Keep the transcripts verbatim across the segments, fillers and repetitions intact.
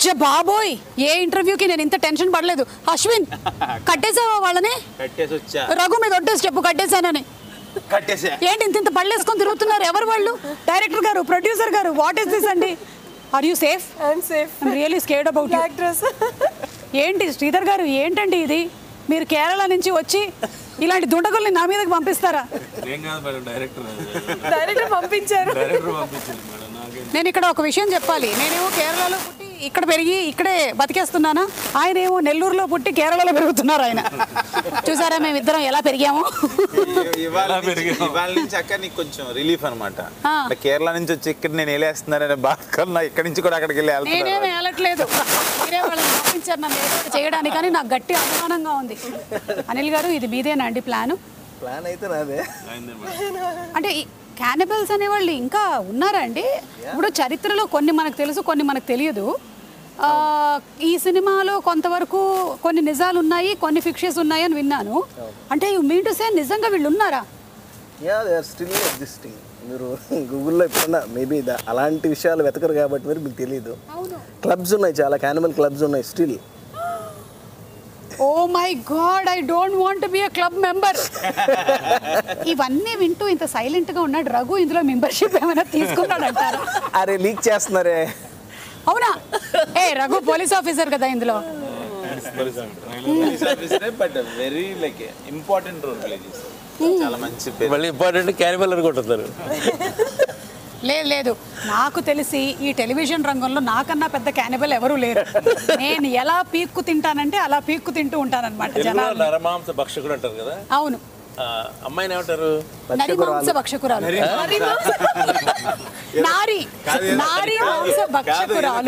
బాబోయ్ ఏ ఇంటర్వ్యూకి నేను ఇంత టెన్షన్ పడలేదు. అశ్విన్ కట్టేసావా వాళ్ళని? రఘు మీద ఒట్టేసి చెప్పు కట్టేశానని. ఏంటి ఇంత ఇంత పళ్ళేసుకొని తిరుగుతున్నారు? ఎవరు వాళ్ళు? డైరెక్టర్ గారు, ప్రొడ్యూసర్ గారు, వాట్ ఇస్ దిస్ అండి? Are you safe? I'm safe. I'm really scared about black dress. ఏంటి శ్రీధర్ గారు ఏంటండి ఇది? మీరు కేరళ నుంచి వచ్చి ఇలాంటి దుండగుల్ని నా మీదకి పంపిస్తారా? డైరెక్టర్ పంపించారు. నేను ఇక్కడ ఒక విషయం చెప్పాలి. నేనేమో కేరళలో పుట్టి ఇక్కడ పెరిగి ఇక్కడే బతికేస్తున్నానా? ఆయన ఏమో నెల్లూరులో పుట్టి కేరళలో పెరుగుతున్నారు. ఆయన చూసారా మేమిద్దరం ఎలా పెరిగాము? ఇవాళ నుంచి అక్కడ నీకు కొంచెం రిలీఫ్ అనమాట. కేరళ నుంచి వచ్చి ఇక్కడ నేను వెళ్ళేస్తున్నారనే బాధ ఇక్కడ నుంచి కూడా అక్కడికి వెళ్ళి నేనేమి వెళ్ళట్లేదు. మీరే వాళ్ళని పంపించారు నన్ను చేయడానికి, కానీ నాకు గట్టి అనుమానంగా ఉంది. అనిల్ గారు ఇది మీదేనా అండి ప్లాను? ప్లాన్ అయితే నాదే. అంటే క్యానిబల్స్ అనేవాళ్ళు ఇంకా ఉన్నారా అండి? ఇప్పుడు చరిత్రలో కొన్ని మనకు తెలుసు, కొన్ని మనకు తెలియదు. ఈ సినిమాలో కొంతవరకు కొన్ని నిజాలు ఉన్నాయి, కొన్ని ఫిక్షన్స్ ఉన్నాయి అని విన్నాను. అంటే యు మీన్ టు సే నిజంగా వీళ్ళు ఉన్నారా? Yeah they are still existing. మీరు గూగుల్లో ఎప్పుడన్నా మేబీ అలాంటి విషయాలు వెతకరు కాబట్టి మీరు మీకు తెలియదు. క్లబ్స్ ఉన్నాయి, చాలా క్యానిమల్ క్లబ్స్ ఉన్నాయి still. Oh my God, I don't want to be a club member. ఇవన్నీ వింటూ ఇంత సైలెంట్ గా ఉన్నాడు రఘు. ఇందులో మెంబర్షిప్ ఏమైనా తీసుకున్నాడు అంటారా? అరే లీక్ చేస్తున్నారే. అవునా? ఏ రఘు పోలీస్ ఆఫీసర్ కదా ఇందులో. Very like important role play చేస్తారు. చాలా మంచి మళ్ళీ ఇంపార్టెంట్ క్యానిబల్ అనుకుంటున్నారు. లేదు లేదు, నాకు తెలిసి ఈ టెలివిజన్ రంగంలో నాకన్నా పెద్ద క్యానిబల్ ఎవరు లేరు. నేను ఎలా పీక్కు తింటానంటే అలా పీక్కు తింటూ ఉంటానన్నమాట. జనాలు నరమాంస భక్షకుడు అంటారు కదా. అవును. అమ్మాయిని ఏమంటారు? నరిమాంస భక్షకురాలు. నారి నారి మాంస భక్షకురాలు.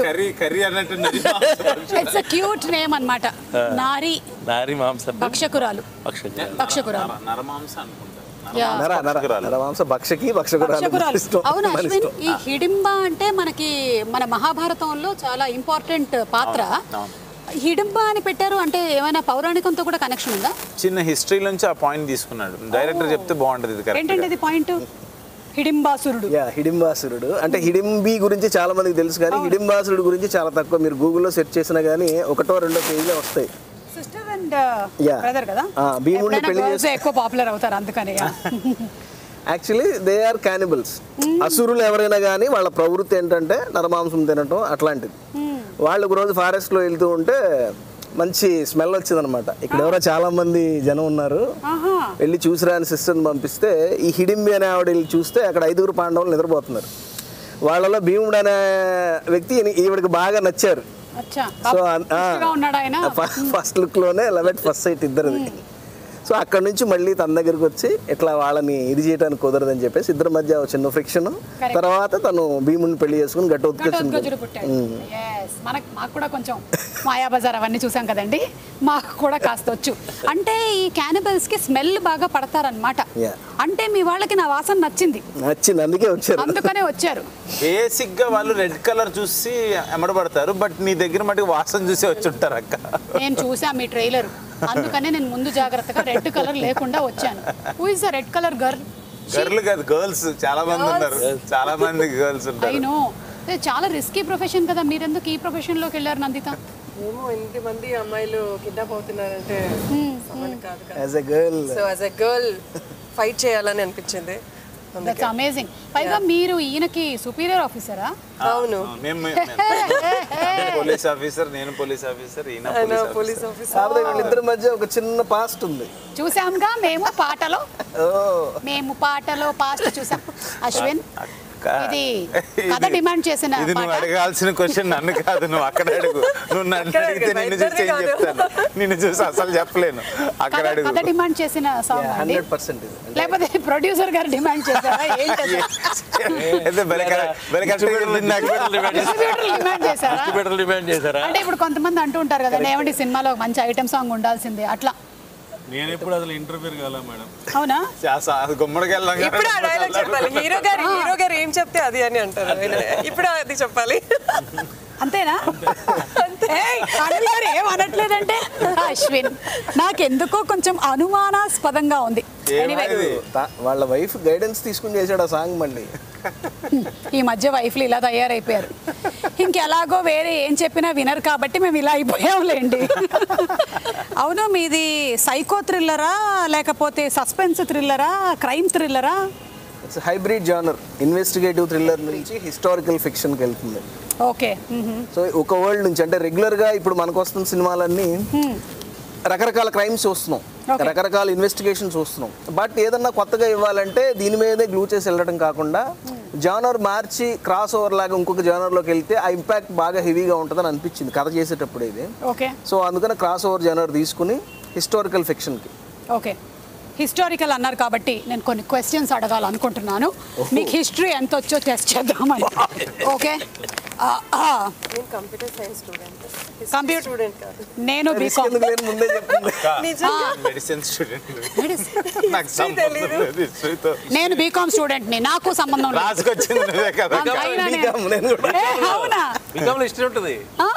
ఇట్స్ ఎ క్యూట్ నేమ్ అన్నమాట. నారి నారి మాంస భక్షకురాలు. భక్షకురాలు నరమాంస అనుకుంటా. అవును అశ్విన్, ఈ హిడింబ అంటే మనకి మన మహాభారతంలో చాలా ఇంపార్టెంట్ పాత్ర. హిడింబ అని పెట్టారు అంటే ఏమైనా పౌరాణికంతో కూడా కనెక్షన్ ఉందా? చిన్న హిస్టరీ నుంచి ఆ పాయింట్ తీసుకున్నాడు డైరెక్టర్. చెప్తే బాగుంటది. ఏంటంటే ఇది పాయింట్ హిడింబాసురుడు. యా హిడింబాసురుడు అంటే హిడింబి గురించి చాలా మందికి తెలుసు, కానీ హిడింబాసురుడు గురించి చాలా తక్కువ. మీరు గూగుల్లో సెర్చ్ చేసినా కానీ ఒకటో రెండో పేజీలో వస్తాయి. సిస్టర్ అండ్ బ్రదర్ కదా, భీముడిని పెళ్లి చేసి ఎక్కువ పాపులర్ అవుతారు అందుకని. Actually they are cannibals. అసురులు ఎవరైనా కానీ వాళ్ళ ప్రవృత్తి ఏంటంటే నరమాంసం తినటం అట్లాంటిది. వాళ్ళు ఒక రోజు ఫారెస్ట్లో వెళ్తూ ఉంటే మంచి స్మెల్ వచ్చిందనమాట. ఇక్కడ ఎవరో చాలా మంది జనం ఉన్నారు, వెళ్ళి చూసిరా అని సిస్టర్ని పంపిస్తే ఈ హిడింబి అనే ఆవిడ వెళ్ళి చూస్తే అక్కడ ఐదుగురు పాండవులు నిద్రపోతున్నారు. వాళ్ళలో భీముడు అనే వ్యక్తి ఈవిడికి బాగా నచ్చారు. సో ఫస్ట్ లుక్ లోనే లవ్ ఎట్ ఫస్ట్ సైట్ ఇద్దరిది. సో అక్కడ నుంచి మళ్ళీ తన దగ్గరికి వచ్చి ఇట్లా వాళ్ళని ఇది చేయడానికి కుదరదని చెప్పేసి ఇద్దరి మధ్య చిన్న ఫ్రిక్షన్. తర్వాత తను భీముడిని పెళ్లి చేసుకుని ఘటోత్కచుడు పుట్టాడు. మాకు కూడా కొంచెం మాయాబజార్ అవన్నీ చూసాం కదండి, మాకు కూడా కాస్త వచ్చు. అంటే ఈ క్యానిబల్స్ కి స్మెల్ బాగా పడతారనమాట. అంటే మీ వాళ్ళకి నా వాసన నచ్చింది నచ్చింది అందుకే వచ్చారు, అందుకనే వచ్చారు. బేసిక్ గా వాళ్ళు రెడ్ కలర్ చూసి ఎమడబడతారు, బట్ నీ దగ్గర మటుకు వాసన చూసి వచ్చి ఉంటారు అక్క. నేను చూసా మీ ట్రైలర్, అందుకనే నేను ముందు జాగ్రత్తగా రెడ్ కలర్ లేకుండా వచ్చాను. Who is the red colour girl? Girl కాదు, గర్ల్స్ చాలా మంది ఉన్నారు, చాలా మంది గర్ల్స్ ఉంటారు. ఐ నో, చాలా రిస్కీ ప్రొఫెషన్ కదా. మీరెందుకు ఈ ప్రొఫెషన్ లోకి వెళ్ళారు నందిత? ఏమో ఇంటి మంది అమ్మాయిలు కిడ్నాప్ అవుతున్నారంటే as a girl so as a girl fight చేయాలని అనిపించింది. That's amazing. పైగా మీరు ఈయనకి సుపీరియర్ ఆఫీసరా? అవును, పోలీస్ ఆఫీసర్, నేను పోలీస్ ఆఫీసర్, ఈయన పోలీస్ ఆఫీసర్. వీళ్ళిద్దరి మధ్య ఒక చిన్న పాస్ట్ ఉంది. చూసాంగా మేము పాటలో, మేము పాటలో పాస్ట్ చూసాం. అశ్విన్, ఇది కథ డిమాండ్ చేసిన ఇది నువ్వు అడగాల్సిన క్వశ్చన్ నన్ను కాదు, నువ్వు అక్కడ అడుగు. నువ్వు నన్ను అడిగితే నిన్ను చూసి ఏం చెప్తాను, నిన్ను చూసి అసలు చెప్పలేను. అక్కడ అడుగు. కథ డిమాండ్ చేసిన సాంగ్ అండి, లేకపోతే ప్రొడ్యూసర్ గారు డిమాండ్ చేశారా? ఏంటది? డిమాండ్ చేశారా? అంటే ఇప్పుడు కొంతమంది అంటూ ఉంటారు కదా, ఏమంటే సినిమాలో మంచి ఐటమ్ సాంగ్ ఉండాల్సిందే అట్లా. నేను ఎప్పుడు అసలు ఇంటర్వ్యూ కాలా మేడం. అవునా? గుమ్మడికి వెళ్ళాం. ఇప్పుడు ఆ డైలాగ్ చెప్పాలి, హీరో గారు హీరో గారు ఏం చెప్తే అది అని అంటారు. ఇప్పుడు అది చెప్పాలి, అంతేనా? ఏం అనట్లేదంటే అశ్విన్, నాకెందుకో కొంచెం అనుమానాస్పదంగా ఉంది. వాళ్ళ వైఫ్ గైడెన్స్ తీసుకుని చేశాడు ఆ సాంగ్. మళ్ళీ ఈ మధ్య వైఫ్లు ఇలా తయారైపోయారు. ఇంకెలాగో వేరే ఏం చెప్పినా వినరు కాబట్టి మేము ఇలా అయిపోయాంలేండి. అవును, మీది సైకో థ్రిల్లరా లేకపోతే సస్పెన్స్ థ్రిల్లరా, క్రైమ్ థ్రిల్లరా? It's hybrid genre. Investigative thriller నుంచి హిస్టారికల్ ఫిక్షన్కి వెళ్తుంది. ఓకే. సో ఒక వరల్డ్ నుంచి అంటే రెగ్యులర్గా ఇప్పుడు మనకు వస్తున్న సినిమాలన్నీ రకరకాల క్రైమ్స్ చూస్తున్నాం, రకరకాల ఇన్వెస్టిగేషన్ చూస్తున్నాం. బట్ ఏదన్నా కొత్తగా ఇవ్వాలంటే దీని మీదే గ్లూ చేసి వెళ్ళడం కాకుండా జానర్ మార్చి క్రాస్ ఓవర్ లాగా ఇంకొక జానర్లోకి వెళ్తే ఆ ఇంపాక్ట్ బాగా హెవీగా ఉంటుందని అనిపించింది కథ చేసేటప్పుడు ఇది. ఓకే. సో అందుకని క్రాస్ ఓవర్ జానర్ తీసుకుని హిస్టారికల్ ఫిక్షన్కి. ఓకే, హిస్టారికల్ అన్నారు కాబట్టి నేను కొన్ని క్వశ్చన్స్ అడగాలనుకుంటున్నాను. మీకు హిస్టరీ ఎంత వచ్చో టెస్ట్ చేద్దామని. ఓకే. నేను computer science student, computer student కాదు. నేను బీకామ్. ముందే చెప్పింది. మెడిసిన్ స్టూడెంట్ నాకు సంబంధం లేదు హిస్టరీతో. నేను బీకామ్ స్టూడెంట్ని, నాకు సంబంధం లేదు. రాసుకొచ్చింది నువ్వే కదా. అయినా నేను- బీకామ్ నేను కూడా. ఏ, అవునా? బీకామ్ లో హిస్టరీ ఉంటుంది. ఆ?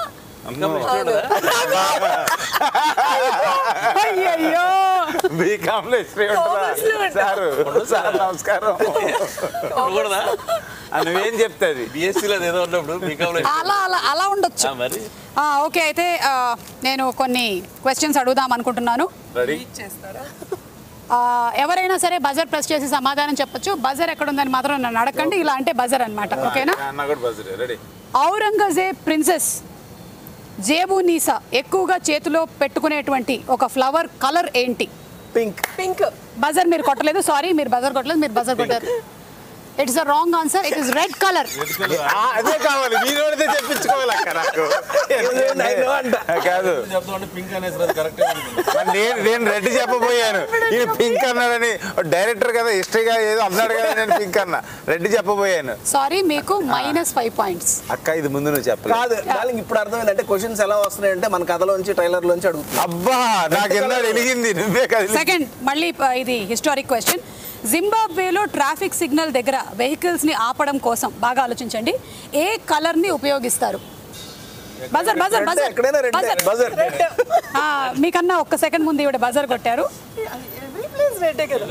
అయ్యయ్యో, బీకామ్ లో హిస్టరీ ఉంటుందా? సారు సార్ నమస్కారం. ఉండకూడదా? ఆ, నువ్వేం చెప్తాది? బిఎస్సీలో ఏదో ఉన్నప్పుడు బీకామ్ లో అలా అలా అలా ఉండొచ్చు. ఆ, మరి ఆ, ఓకే, అయితే ఆ, నేను కొన్ని క్వశ్చన్స్ అడుగుదాం అనుకుంటున్నాను. రెడీ? చేస్తారా? ఆ, ఎవరైనా సరే బజర్ ప్రెస్ చేసి సమాధానం చెప్పొచ్చు. బజర్ ఎక్కడ ఉందని మాత్రం నన్ను అడగండి. ఇలా అంటే బజర్ అన్నమాట. ఓకేనా? అన్న కూడా బజరే. రెడీ? ఔరంగజేబ్ ప్రిన్సెస్ జేబునీసా ఎక్కువగా చేతిలో పెట్టుకునేటువంటి ఒక ఫ్లవర్ కలర్ ఏంటి? పింక్. పింక్. బజర్ మీరు కొట్టలేదు, సారీ, మీరు బజర్ కొట్టలేదు, మీరు బజర్ కొట్టారు. It's a wrong answer. It is red colour. ఆ, అదే కావాలి. మీరు పడితే చెప్పించుకోవాలి అక్క నాకు. కాదు, చెప్తామంటే పింక్ అనేసి కరెక్ట్. మరి నేను నేను రెడ్ చెప్పబోయాను. ఈ పింక్ అన్నాడని డైరెక్టర్ కదా, హిస్టరీగా ఏదో అన్నాడు కదా, నేను పింక్ అన్నా. రెడ్ చెప్పబోయాను. సారీ, మీకు మైనస్ ఫైవ్ పాయింట్స్. అక్క ఇది ముందు నువ్వు చెప్పలేదు. కాదు, దానికి ఇప్పుడు అర్థమైంది. అంటే క్వశ్చన్స్ ఎలా వస్తున్నాయంటే మన కథలోంచి ట్రైలర్ లోంచి అడుగుతుంది. అబ్బా, నాకు ఎన్నో వెలిగింది. నువ్వే కదా. సెకండ్, మళ్ళీ ప- ఇది హిస్టారిక్ క్వశ్చన్. జింబాబ్వేలో ట్రాఫిక్ సిగ్నల్ దగ్గర వెహికల్స్ ని ఆపడం కోసం బాగా ఆలోచించండి, ఏ కలర్ ని ఉపయోగిస్తారు? బజర్ బజర్ బజర్ ఎక్కడైనా రెడ్. బజర్. బజర్. ఆ, మీకన్నా ఒక్క సెకండ్ ముందు ఇవిడ బజర్ కొట్టారు. ఎవ్రీ ప్లేస్ రెడ్ కదా.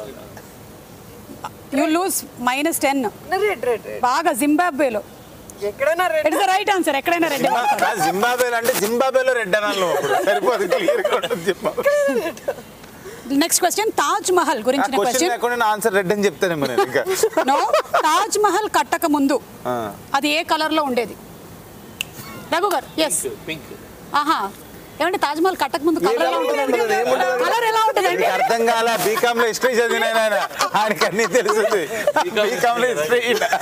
You lose minus ten. Red red red. బాగా జింబాబ్వేలో. ఎక్కడైనా red. It's the right answer. ఎక్కడైనా రెడ్. జింబాబేలో అంటే జింబాబేలో రెడ్ అనాలి అప్పుడు సరిపోదు. క్లియర్ గా ఉంటుంది Zimbabwe. Next question, Taj Mahal గురించిన క్వశ్చన్ క్వశ్చన్. లేకుండా నా ఆన్సర్ రెడ్ అని చెప్తానేమో నేను ఇంకా. నో, తాజ్ మహల్ కట్టక ముందు ఆ. అది ఏ కలర్ లో ఉండేది? రఘు గారు. ఎస్. పింక్. ఆహా, ఏమంటే తాజ్ మహల్ కట్టక ముందు కలర్ ఎలా ఉంటుంది? కలర్ ఎలా ఉంటుందండి? నీకు అర్థం కాల. బీకామ్ లో హిస్టరీ చదివిన ఆయన, ఆయనకి అన్ని తెలుస్తుంది. బీకామ్ లో హిస్టరీ.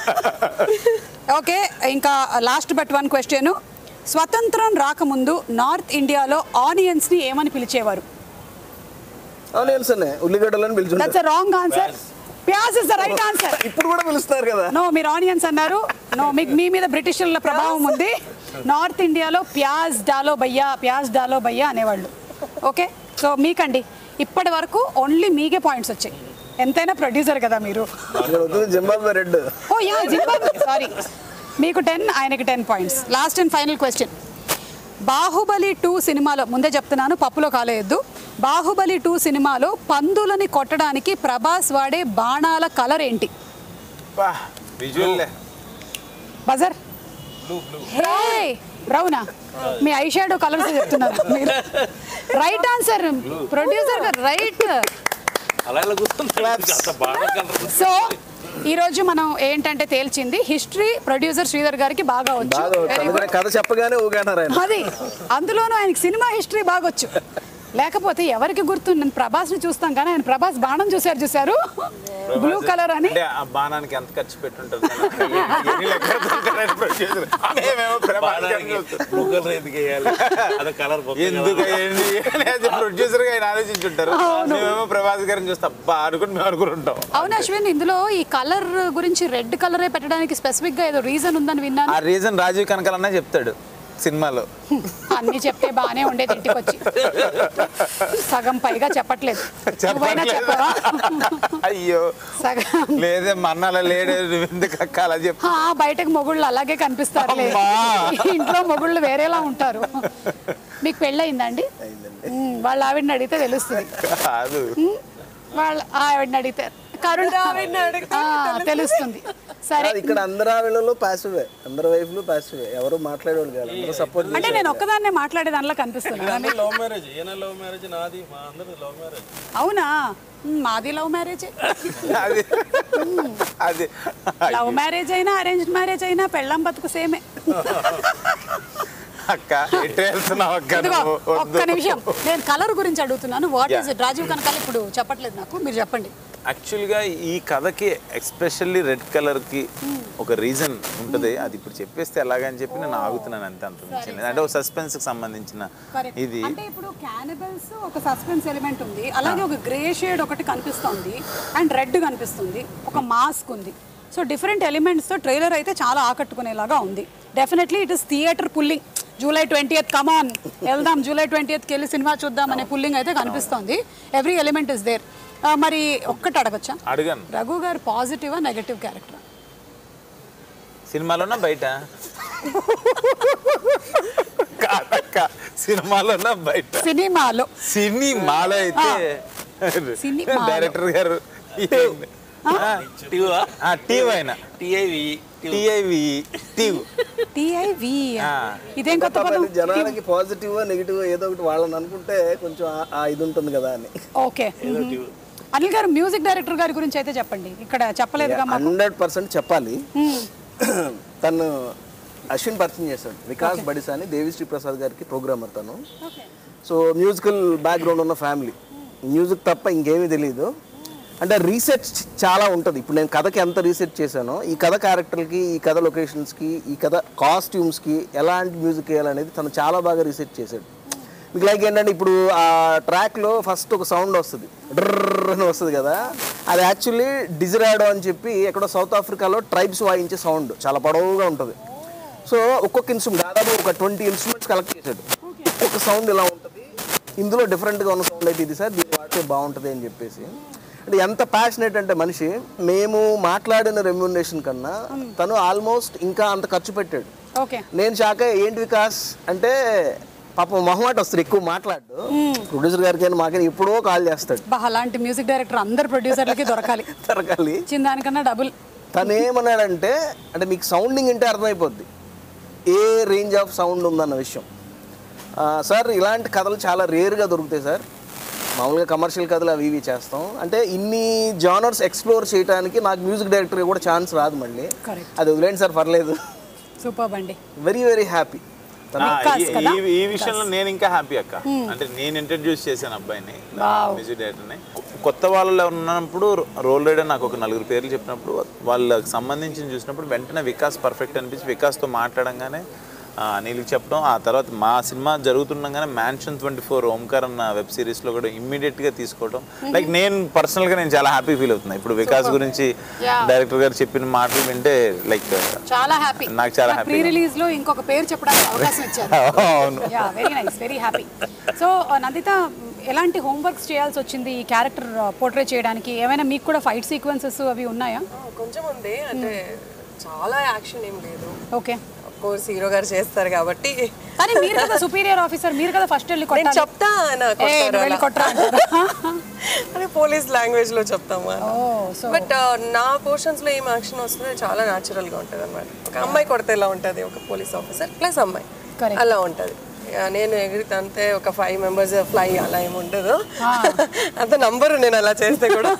ఓకే, ఇంకా లాస్ట్ బట్ వన్ క్వశ్చన్. స్వతంత్రం రాకముందు నార్త్ ఇండియాలో ఆనియన్స్ ని ఏమని పిలిచేవారు? ఆనియన్స్ అనే ఉల్లిగడ్డలని దట్స్ పిలుచుంటారు. A wrong answer. Pyaz is the right answer. ఇప్పుడు కూడా పిలుస్తారు కదా. నో, మీరు ఆనియన్స్ అన్నారు. నో, మీకు మీ మీద బ్రిటిషర్ల ప్రభావం ఉంది. నార్త్ ఇండియాలో ప్యాజ్ డాలో భయ్యా, ప్యాజ్ డాలో భయ్యా అనేవాళ్ళు. ఓకే, సో మీకండి ఇప్పటి వరకు ఓన్లీ మీకే పాయింట్స్ వచ్చాయి. ఎంతైనా ప్రొడ్యూసర్ కదా మీరు. ఇక్కడ వస్తుంది Zimbabwe red. Oh yeah, Zimbabwe. Sorry, మీకు టెన్, ఆయనకి ten points. Last and final question. Baahubali two సినిమాలో, ముందే చెప్తున్నాను పప్పులో కాలేయద్దు, బాహుబలి టూ సినిమాలో పందులని కొట్టడానికి ప్రభాస్ వాడే బాణాల కలర్ ఏంటి? Visual buzzer. హే బ్రౌనా, మీ ఐ షాడో కలర్స్ చెప్తున్నారు మీరు. రైట్ ఆన్సర్ ప్రొడ్యూసర్ గారు, రైట్. అలా ఇలా కూర్చుంటాడు. బాగా కలర్. సో ఈ రోజు మనం ఏంటంటే తేల్చింది, హిస్టరీ ప్రొడ్యూసర్ శ్రీధర్ గారికి బాగా వచ్చు. బాగా Very good. కథ చెప్పగానే ఊగన్నారు ఆయన. అది అందులోనూ ఆయనకి సినిమా హిస్టరీ బాగొచ్చు. లేకపోతే ఎవరికి గుర్తు? నేను ప్రభాస్ని చూస్తాం కానీ ఆయన ప్రభాస్ బాణం చూశారు చూశారు బ్లూ కలర్ అని. అంటే ఆ బాణానికి ఎంత ఖర్చు పెట్టుంటారు? ఎన్ని లెక్కలు పెట్టారని ప్రొడ్యూసర్. మేమేమో ప్రభాస్ గారిని చూస్తాం. బ్లూ కలర్ ఎందుకు వేయాలి? అదే కలర్ ఎందుకు ఏంటి అనేది ప్రొడ్యూసర్ గా ఆయన ఆలోచించుంటారు. మేమేమో ప్రభాస్ గారిని చూస్తాం అబ్బా అనుకుని మేము అనుకుంటాం. అవును అశ్విన్, ఇందులో ఈ కలర్ గురించి రెడ్ కలరే పెట్టడానికి స్పెసిఫిక్ గా ఏదో రీజన్ ఉందని విన్నాను. ఆ రీజన్ రాజీవ్ కనకాలన్నా చెప్తాడు సినిమాలో. అన్ని చెప్తే బాగానే ఉండేది, ఇంటికి వచ్చి సగం పైగా చెప్పట్లేదు. నువ్వైనా చెప్పవా? అయ్యో సగం లేదే మన్నాల లేడే, నువ్వు ఎందుకు అక్క అలా చెప్పు. ఆ, బయటకు మొగుళ్ళు అలాగే కనిపిస్తారులే, అమ్మా. ఇంట్లో మొగుళ్ళు వేరేలా ఉంటారు. మీకు పెళ్ళయిందండి? వాళ్ళ ఆవిడని అడిగితే తెలుస్తుంది. కాదు వాళ్ళ ఆవిడని అడిగితే కరుణ ఆవిడని అడిగితే ఆ, తెలుస్తుంది. సరే కాదు, ఇక్కడ అందరు ఆవిడలో పాసివే, అందరు వైఫ్లు పాసివే, ఎవరు మాట్లాడేవాళ్ళు కాదు, అందరూ సపోర్ట్ అంటే నేను ఒక్కదాన్నే మాట్లాడే దానిలో కనిపిస్తున్నాను. లవ్ మ్యారేజ్ ఈయన లవ్ మ్యారేజ్ నాది మా అందరిది లవ్ మ్యారేజ్. అవునా? మ్, మాది లవ్ మ్యారేజ్. అది అది లవ్ మ్యారేజ్ అయినా అరేంజ్డ్ మ్యారేజ్ అయినా పెళ్ళాం బతుకు సేమే. అక్క ఎటు వెళ్తున్నావు అక్క ఇదిగో నువ్వు? వద్దు. ఒక్క నిమిషం, నేను కలర్ గురించి అడుగుతున్నాను. What is it? Rajeev Kanakala ఇప్పుడు చెప్పట్లేదు నాకు, మీరు చెప్పండి. యాక్చువల్గా ఈ కథకి ఎస్పెషల్లీ రెడ్ కలర్కి ఒక రీజన్ ఉంటుంది. అది ఇప్పుడు చెప్పేస్తే ఎలాగని చెప్పి నేను ఆగుతున్నాను అంతే, అంత మించి లేదు. అంటే ఒక సస్పెన్స్కి సంబంధించిన Correct. ఇది. అంటే ఇప్పుడు క్యానిబల్స్ ఒక సస్పెన్స్ ఎలిమెంట్ ఉంది, అలాగే ఒక గ్రే షేడ్ ఒకటి కనిపిస్తుంది అండ్ రెడ్ కనిపిస్తుంది, ఒక మాస్క్ ఉంది. సో డిఫరెంట్ ఎలిమెంట్స్తో ట్రైలర్ అయితే చాలా ఆకట్టుకునేలాగా ఉంది. Definitely it is theatre pulling. July twenty eighth come on వెళ్దాం, జూలై ట్వంటీ ఎయిత్కి వెళ్ళి సినిమా చూద్దాం అనే పుల్లింగ్ అయితే కనిపిస్తుంది. Every element is there. మరి ఒక్కటి అడగచ్చా? అడగను. రఘు గారు పాజిటివా నెగటివ్ క్యారెక్టర్? సినిమాలోనా బయట? కాదక్క, సినిమాలోనా బయట? సినిమాలో. సినిమాలో అయితే సినిమాలో. డైరెక్టర్ గారు టీవ్ అయినా టీఐవి టీఐవి టీవ్ టిఐవి. ఇదేం కొత్త పదం? జనాలకి పాజిటివ్ నెగిటివ్ ఏదో ఒకటి వాళ్ళని అనుకుంటే కొంచెం ఆ- ఆ ఇది ఉంటుంది కదా అని. ఓకే. అనిల్ గారు మ్యూజిక్ డైరెక్టర్ గారి గురించి అయితే చెప్పండి, ఇక్కడ చెప్పలేదుగా మాకు. హండ్రెడ్ పర్సెంట్ చెప్పాలి. తను అశ్విన్ పరిచయం చేశాడు, వికాస్ బడిసా అని, దేవిశ్రీ ప్రసాద్ గారికి ప్రోగ్రామర్ తను. సో మ్యూజికల్ బ్యాక్గ్రౌండ్ ఉన్న ఫ్యామిలీ, మ్యూజిక్ తప్ప ఇంకేమీ తెలియదు. అంటే రీసెర్చ్ చాలా ఉంటుంది. ఇప్పుడు నేను కథకి ఎంత రీసెర్చ్ చేశానో, ఈ కథ క్యారెక్టర్కి, ఈ కథ లొకేషన్స్కి, ఈ కథ కాస్ట్యూమ్స్కి ఎలాంటి మ్యూజిక్ వేయాలనేది తను చాలా బాగా రీసెర్చ్ చేశాడు. మీకు లైక్ ఏంటంటే ఇప్పుడు ఆ ట్రాక్లో ఫస్ట్ ఒక సౌండ్ వస్తుంది, డ్రర్ అని వస్తుంది కదా, అది యాక్చువల్లీ డిజిరాడో అని చెప్పి ఎక్కడో సౌత్ ఆఫ్రికాలో ట్రైబ్స్ వాయించే సౌండ్, చాలా పొడవుగా ఉంటుంది. సో ఒక్కొక్క ఇన్స్ట్రుమెంట్ దాదాపు ఒక ట్వంటీ ఇన్స్ట్రుమెంట్స్ కలెక్ట్ చేశాడు. ఒక్కొక్క సౌండ్ ఇలా ఉంటుంది, ఇందులో డిఫరెంట్గా ఉన్న సౌండ్ అయితే ఇది సార్, దీన్ని వాడితే బాగుంటుంది అని చెప్పేసి. అంటే ఎంత ప్యాషనేట్ అంటే మనిషి, మేము మాట్లాడిన రెమ్యూనరేషన్ కన్నా తను ఆల్మోస్ట్ ఇంకా అంత ఖర్చు పెట్టాడు. ఓకే. నేను షాక్ అయ్యి, ఏంటి వికాస్ అంటే పాపం మొహమాట వస్తుంది, ఎక్కువ మాట్లాడు. ప్రొడ్యూసర్ గారికి అయినా మాకైనా ఎప్పుడో కాల్ చేస్తాడు. బా, అలాంటి మ్యూజిక్ డైరెక్టర్ అందరు ప్రొడ్యూసర్లకి దొరకాలి. తరకాలి. చిన్న దానికన్నా డబుల్. తను ఏమన్నాడంటే, అంటే మీకు సౌండింగ్ అంటే అర్థమైపోద్ది ఏ రేంజ్ ఆఫ్ సౌండ్ ఉందన్న విషయం. ఆ, సార్ ఇలాంటి కథలు చాలా రేర్గా దొరుకుతాయి సార్, మామూలుగా కమర్షియల్ కథలు అవి ఇవి చేస్తాం. అంటే ఇన్ని జానర్స్ ఎక్స్ప్లోర్ చేయడానికి నాకు మ్యూజిక్ డైరెక్టర్గా కూడా ఛాన్స్ రాదు మళ్ళీ. Correct. అది వదిలేండి సార్, పర్లేదు. సూపర్ అండి. Very very happy. ఆ, ఈ- ఈ- ఈ విషయంలో నేను ఇంకా హ్యాపీ అక్క. అంటే నేను ఇంట్రడ్యూస్ చేశాను అబ్బాయిని, మ్యూజిక్ డైరెక్టర్ని. కొత్త వాళ్ళు ఉన్నప్పుడు రోల్ రైడర్ నాకు ఒక నలుగురు పేర్లు చెప్పినప్పుడు, వాళ్ళకి సంబంధించి చూసినప్పుడు వెంటనే వికాస్ పర్ఫెక్ట్ అనిపించి వికాస్తో మాట్లాడంగానే అనిల్కి చెప్పడం, ఆ తర్వాత మా సినిమా జరుగుతుండగానే మ్యాన్షన్ ట్వంటీ ఫోర్ ఓంకార్ అన్న వెబ్ సిరీస్లో కూడా ఇమ్మీడియట్గా తీసుకోవడం, లైక్ నేను పర్సనల్గా నేను చాలా హ్యాపీ ఫీల్ అవుతున్నా. ఇప్పుడు వికాస్ గురించి డైరెక్టర్ గారు చెప్పిన మాటలు వింటే లైక్ చాలా హ్యాపీ. నాకు చాలా హ్యాపీ. ప్రీ రిలీజ్ లో ఇంకొక పేరు చెప్పడానికి అవకాశం ఇచ్చారు. అవును. Yeah, very nice, very happy. So Nandita, ఎలాంటి హోంవర్క్స్ చేయాల్సి వచ్చింది ఈ క్యారెక్టర్ పోర్ట్రే చేయడానికి? ఏమైనా మీకు కూడా ఫైట్ సీక్వెన్సెస్ అవి ఉన్నాయా? కొంచెం ఉంది, అంటే చాలా యాక్షన్ ఏం లేదు. ఓకే. కోర్స్ హీరో గారు చేస్తారు కాబట్టి. కానీ మీరు కదా సుపీరియర్ ఆఫీసర్, మీరు కదా ఫస్ట్ వెళ్ళి నేను కొట్టాలి. చెప్తా ఆయన ఏ, కొట్టారు నువ్వు వెళ్ళి అలా. కొట్టరా అంటారు. అని పోలీస్ లాంగ్వేజ్ లో చెప్తాము. ఓ, సో బట్ నా పోర్షన్స్ లో ఏం యాక్షన్ వస్తుంది చాలా న్యాచురల్ గా ఉంటది అనమాట. ఒక అమ్మాయి కొడితే ఎలా ఉంటది, ఒక పోలీస్ ఆఫీసర్ ప్లస్ అమ్మాయి Correct. అలా ఉంటది. ఇక నేను ఎగిరితే అంతే, ఒక ఫైవ్ మెంబర్స్ ఫ్లై అలా ఏమి ఉండదు. అంత నంబరు నేను అలా చేస్తే కూడా.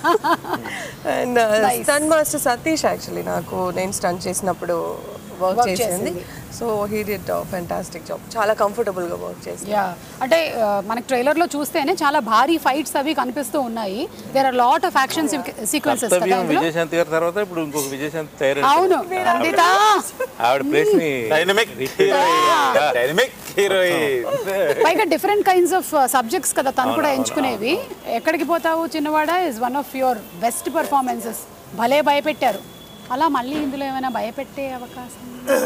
And stun master Satish actually నాకు నేను స్టన్ చేసినప్పుడు వర్క్ చేసింది. So he did fantastic job, చాలా కంఫర్టబుల్ గా వర్క్ చేసి. యా, అంటే ఆ, మనకి ట్రైలర్ లో చూస్తేనే చాలా భారీ ఫైట్స్ అవి కనిపిస్తూ ఉన్నాయి. There are lot of action sequences కదా కర్తవ్యం అందులో. విజయశాంతి గారి తర్వాత ఇప్పుడు ఇంకొక విజయశాంతి తయారు. అవును నందిత. ఆవిడ ప్లేస్ ని డైనమిక్ హీరోయిన్, డైనమిక్ హీరోయిన్. పైగా డిఫరెంట్ కైండ్స్ ఆఫ్ సబ్జెక్ట్స్ కదా తను కూడా ఎంచుకునేవి. Ekkadiki Pothavu Chinnavada is one of your best performances. భలే భయపెట్టారు. అలా మళ్ళీ ఇందులో ఏమైనా భయపెట్టే అవకాశం?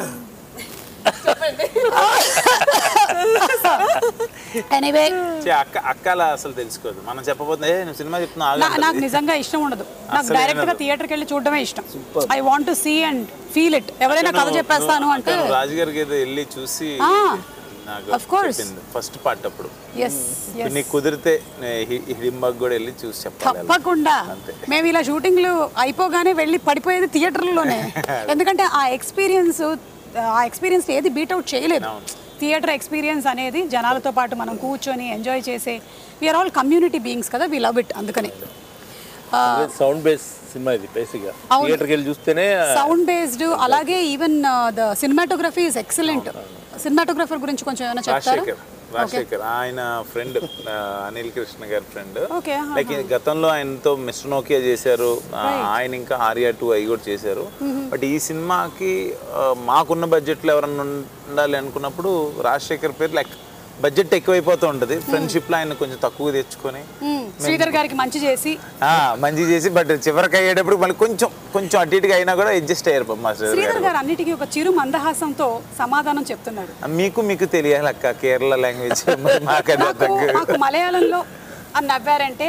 ఎనీవే, అక్క అక్కల అసలు తెలుసుకోదు, మనం చెప్పబోతుంది "ఏ, నువ్వు సినిమా చెప్తున్నా ఆగు" అంటది. నాకు నిజంగా ఇష్టం ఉండదు. నాకు అస్సలు డైరెక్ట్ గా వినదు. థియేటర్కి వెళ్ళి చూడడమే ఇష్టం. I want to see and feel it. ఎవరైనా కథ చెప్పేస్తాను అంటే రాజుగారికి ఏదో వెళ్ళి చూసి ఆ, నాకు Of course. చెప్పింది ఫస్ట్ పార్ట్ అప్పుడు. ఎస్ ఇప్పుడు నీకు కుదిరితే హిడింబాగ్ కూడా వెళ్ళి చూసి చెప్పాలి. తప్పకుండా మేము ఇలా షూటింగ్లు అయిపోగానే వెళ్ళి పడిపోయేది థియేటర్లోనే. ఎందుకంటే ఆ ఎక్స్పీరియన్స్ ఆ ఎక్స్పీరియన్స్ ఏది బీట్అవుట్ చేయలేదు. థియేటర్ ఎక్స్పీరియన్స్ అనేది జనాలతో పాటు మనం కూర్చొని ఎంజాయ్ చేసే వీఆర్ ఆల్ కమ్యూనిటీ బీయింగ్స్ కదా, వీ లవ్ ఇట్. అందుకని సౌండ్ బేస్ సినిమా ఇది బేసిక్గా. థియేటర్కి వెళ్ళి చూస్తేనే సౌండ్ బేస్డ్, అలాగే even the cinematography is excellent. Cinematographer గురించి కొంచెం ఏమైనా చెప్తారా? రాజశేఖర్ రాజశేఖర్ ఆయన ఫ్రెండ్, అనిల్ కృష్ణ గారి ఫ్రెండ్. ఓకే. లైక్ గతంలో ఆయనతో మిస్టర్ నోకియా చేశారు, ఆయన ఇంకా ఆర్యా టూ అవి కూడా చేశారు. బట్ ఈ సినిమాకి మాకున్న బడ్జెట్లో ఎవరన్నా ఉండాలి అనుకున్నప్పుడు రాజశేఖర్ పేరు లైక్ బడ్జెట్ ఎక్కువైపోతూ ఉంటుంది. ఫ్రెండ్షిప్ లో ఆయన కొంచెం తక్కువ తెచ్చుకొని శ్రీధర్ గారికి మంచి చేసి మంచి చేసి బట్ చివరికి అయ్యేటప్పుడు మళ్ళీ కొంచెం కొంచెం అటు ఇటుగా అయినా కూడా అడ్జస్ట్ అయ్యారు మా శ్రీధర్ గారు. అన్నిటికీ ఒక చిరు మందహాసంతో సమాధానం చెప్తున్నాడు. మీకు మీకు తెలియాలి అక్క కేరళ లాంగ్వేజ్ మాకు మలయాళంలో అని నవ్వారంటే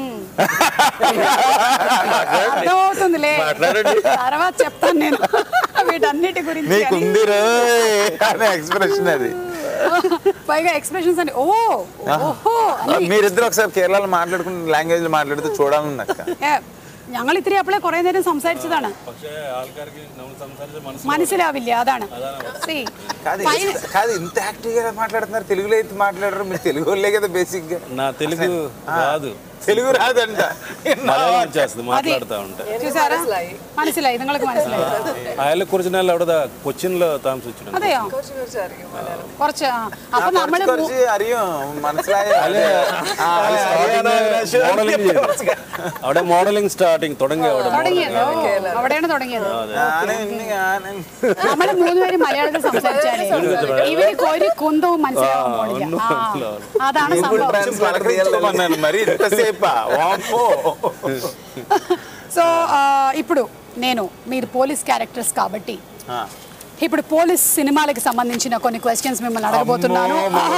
అర్థమవుతుందిలే, తర్వాత చెప్తాను నేను వీటన్నిటి గురించి. ఎక్స్ప్రెషన్ అది పైగా ఎక్స్ప్రెషన్స్ అని ఓ ఓహో. మీరిద్దరు ఒకసారి കേരളയിൽ മാట్లాడుకున్న లాంగ్വേజ్ മാట్లాడుతూ చూడాలని అక్క. ഞങ്ങൾ ഇത്തിരി അപ്പോഴേ കുറേ നേരം സംസാരിച്ചതാണ്, മനസ്സിലാവില്ല. അതാണ് కాదు ఇంత యాక్టివ్గా మాట్లాడుతున్నారు, తెలుగులో అయితే మాట్లాడరు. మీరు తెలుగు వాళ్ళే కదా బేసిక్ గా. నా తెలుగు రాదు, తెలుగు రాదంట, మాట్లాడుతూ ఉంటా. చూసారా, മനസ്സിലായി, നിങ്ങൾക്ക് മനസ്സിലായി. അയാളെ കുറച്ച് നാൾ അവിടെ കൊച്ചിനിൽ താമസിച്ചിട്ടുണ്ട്. അതെയോ? കുറച്ച്. അപ്പൊ നമ്മള് അവിടെ മോഡലിംഗ് സ്റ്റാർട്ടിങ് തുടങ്ങി. അവിടെയാണ് തുടങ്ങിയത്. നമ്മള് മൂന്നുപേരും മലയാളത്തിൽ സംസാരിച്ചാലേ ഇവർക്ക് ഒരു കുന്തവും മനസ്സിലാവാൻ പോണില്ല. അതാണ് സംഭവം. సో ఇప్పుడు నేను మీరు పోలీస్ క్యారెక్టర్స్ కాబట్టి ఇప్పుడు పోలీస్ సినిమాలకు సంబంధించిన కొన్ని క్వశ్చన్స్ మిమ్మల్ని అడగబోతున్నాను.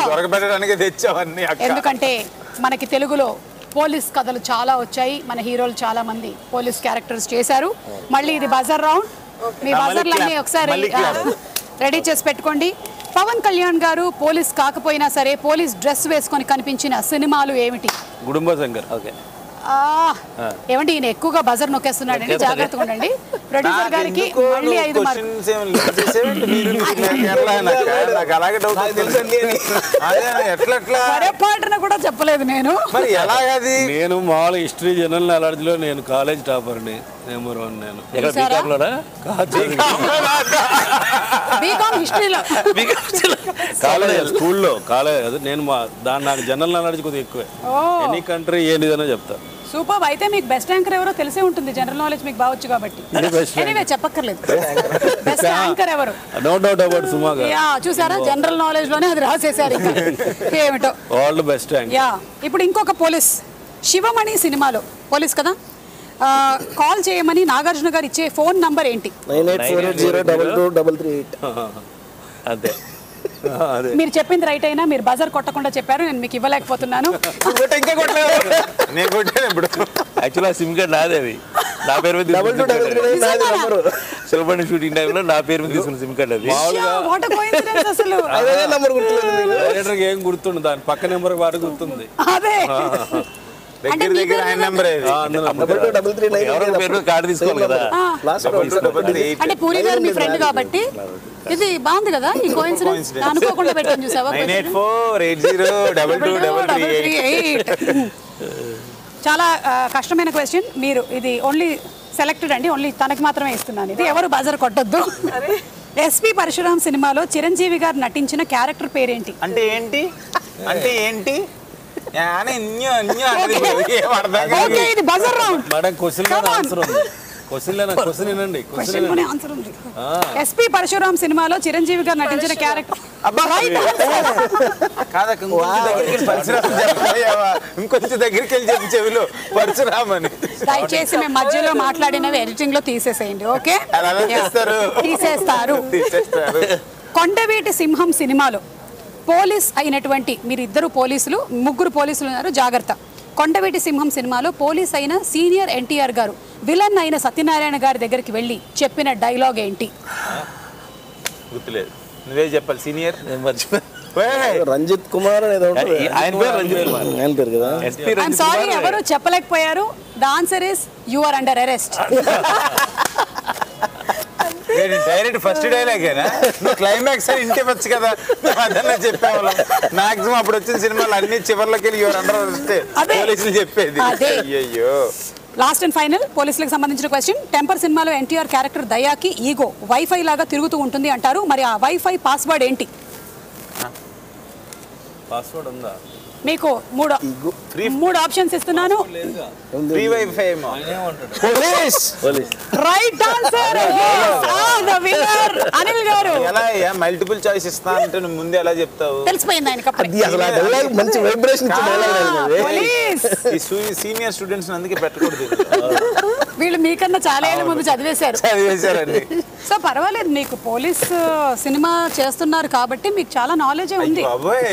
ఎందుకంటే మనకి తెలుగులో పోలీస్ కథలు చాలా వచ్చాయి, మన హీరోలు చాలా మంది పోలీస్ క్యారెక్టర్స్ చేశారు. మళ్ళీ ఇది బజర్ రౌండ్, మీ బజర్లన్నీ ఒకసారి రెడీ చేసి పెట్టుకోండి. పవన్ కళ్యాణ్ గారు పోలీస్ కాకపోయినా సరే పోలీస్ డ్రెస్ వేసుకొని కనిపించిన సినిమాలు ఏమిటి? కుటుంబ సంఘం. ఓకే. ఏమండి ఈయన ఎక్కువగా బజర్ నొక్కేస్తున్నాడండి, జాగ్రత్తగా ఉండండి. ప్రొడ్యూసర్ గారికి మళ్ళీ ఐదు మార్కులు కూడా చెప్పలేదు నేను. నేను మామూలు హిస్టరీ జనరల్ నాలెడ్జ్ లో నేను కాలేజ్ టాపర్ని, నెంబర్ వన్. నేను కాలేజ్ స్కూల్లో కాలేజ్ నేను దాని నాకు జనరల్ నాలెడ్జ్ కొద్దిగా ఎక్కువే. ఎనీ కంట్రీ ఏంటిదనో చెప్తా. సూపర్. అయితే మీకు బెస్ట్ యాంకర్ ఎవరో తెలిసే ఉంటుంది, జనరల్ నాలెడ్జ్ మీకు బావచ్చు కాబట్టి. ఎనీవే చెప్పక్కర్లేదు, బెస్ట్ యాంకర్ ఎవరు? నో డౌట్ అబౌట్ సుమా గారు. యా చూసారా, జనరల్ నాలెడ్జ్ లోనే అది రాసేసారు. ఏమిటో ఆల్ బెస్ట్ యాంకర్. యా ఇప్పుడు ఇంకొక పోలీస్, శివమణి సినిమాలో పోలీస్ కదా, కాల్ చేయమని నాగార్జున గారు ఇచ్చే ఫోన్ నంబర్ ఏంటి? అదే మీరు చెప్పింది రైట్ అయినా మీరు బజర్ కొట్టకుండా చెప్పారు, నేను మీకు ఇవ్వలేకపోతున్నాను. యాక్చువల్ ఆ సిమ్ కార్డ్ నాదే, అది నా పేరు మీద శిల్పణి షూటింగ్ టైంలో నా పేరు మీద తీసుకున్న సిమ్ కార్డ్ అది. అసలు ఏం గుర్తుండు, దాని పక్క నెంబర్ వాడు గుర్తుంది. అదే దగ్గర దగ్గర ఆయన నెంబర్ కార్డు తీసుకోవాలి కదా. అంటే పూరి గారు మీ ఫ్రెండ్ కాబట్టి ఇది బాగుంది కదా, ఈ కోయిన్సిడెన్స్ అనుకోకుండా పెట్టాను చూసావా. చాలా కష్టమైన క్వశ్చన్. మీరు ఇది ఓన్లీ సెలెక్టెడ్ అండి, ఓన్లీ తనకి మాత్రమే ఇస్తున్నాను. ఇది ఎవరు బజర్ కొట్టొద్దు. ఎస్పీ పరశురామ్ సినిమాలో చిరంజీవి గారు నటించిన క్యారెక్టర్ పేరేంటి? అంటే ఏంటి అంటే ఏంటి ఇది buzzer round. Madam question answer ఉంది. ఎస్పీ పరశురామ్ సినిమాలో చిరంజీవి గారు నటించిన క్యారెక్టర్ ఇంకొంచెం దగ్గరికి వెళ్ళి చెప్పి చెవిలో పరశురామ్ అని. దయచేసి మేము మధ్యలో మాట్లాడినవి ఎడిటింగ్ లో తీసేసేయండి. ఓకే, తీసేస్తారు. కొండవీటి సింహం సినిమాలో పోలీస్ అయినటువంటి మీరు ఇద్దరు పోలీసులు, ముగ్గురు పోలీసులు ఉన్నారు, జాగ్రత్త. కొండవీటి సింహం సినిమాలో పోలీస్ అయిన సీనియర్ ఎన్టీఆర్ గారు విలన్ అయిన సత్యనారాయణ గారి దగ్గరికి వెళ్ళి చెప్పిన డైలాగ్ ఏంటి? గుర్తులేదు, నువ్వే చెప్పాలి. సీనియర్ రంజిత్ కుమార్ ఏదో ఉంటుంది. ఆయన పేరు రంజిత్ కుమార్. ఆయన పేరు కదా. ఐఎమ్ సారీ ఎవరు చెప్పలేకపోయారు. The answer is you are under arrest. Direct first డైలాగేనా? నువ్వు క్లైమాక్స్ అని ఇంటి వచ్చు కదా, అదన్నా చెప్పేవాళ్ళం. మాక్సిమం అప్పుడు వచ్చిన సినిమాలు అన్ని చివరిలోకి వెళ్ళి ఎవరు అండర్ వస్తే పోలీసులు చెప్పేది. అయ్యో. లాస్ట్ అండ్ ఫైనల్ పోలీసులకు సంబంధించిన క్వశ్చన్. టెంపర్ సినిమాలో ఎన్టీఆర్ క్యారెక్టర్ దయాకి ఈగో వైఫై లాగా తిరుగుతూ ఉంటుంది అంటారు. మరి ఆ వైఫై పాస్వర్డ్ ఏంటి? పాస్వర్డ్ ఉందా మీకు? మూడు మూడు ఆప్షన్స్ ఇస్తున్నాను. ఫ్రీ వైఫై ఏమో. Police right answer. The winner Anil గారు. ఎలా మల్టిపుల్ చాయిస్ ఇస్తా అంటే నువ్వు ముందే ఎలా చెప్తావు? తెలిసిపోయింది ఆయనకి అప్పుడే. అసలు ఆ డైలాగ్ మంచి వైబ్రేషన్ ఇచ్చే డైలాగ్ అది. పోలీస్ ఈ సీనియర్ స్టూడెంట్స్ అందుకే పెట్టకూడదు. వీళ్ళు మీకన్నా చాలా ఏళ్ళ ముందు చదివేశారు. చదివేశారండి. సో పర్వాలేదు, మీకు పోలీస్ సినిమా చేస్తున్నారు కాబట్టి మీకు చాలా నాలెడ్జ్ ఉంది.